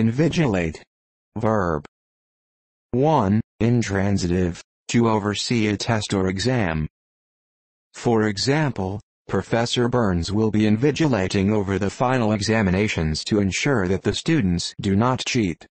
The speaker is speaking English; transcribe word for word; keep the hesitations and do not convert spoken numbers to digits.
Invigilate. Verb. one. Intransitive, to oversee a test or exam. For example, Professor Burns will be invigilating over the final examinations to ensure that the students do not cheat.